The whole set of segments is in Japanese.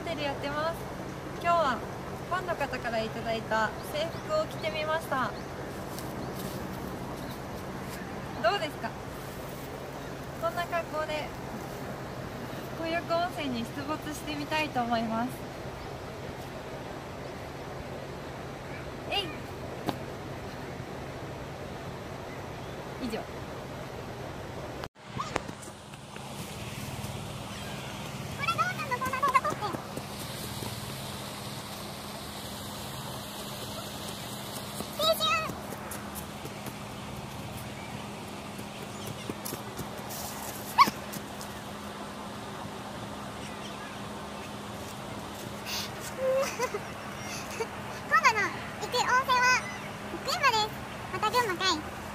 テルやってます。今日はファンの方からいただいた制服を着てみました。どうですか？こんな格好で湖浴温泉に出没してみたいと思います。えい！以上。 今度の行く温泉は群馬です。また群馬かい。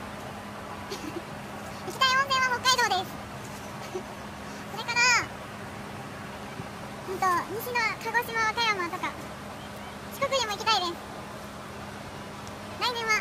行きたい温泉は北海道です。それから西の鹿児島、和歌山とか四国にも行きたいです。来年は